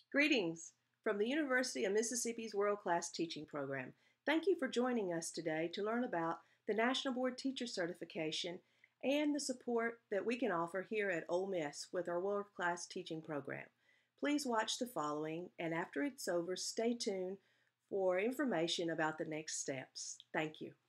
Greetings from the University of Mississippi's World Class Teaching Program. Thank you for joining us today to learn about the National Board Teacher Certification and the support that we can offer here at Ole Miss with our World Class Teaching Program. Please watch the following, and after it's over, stay tuned for information about the next steps. Thank you.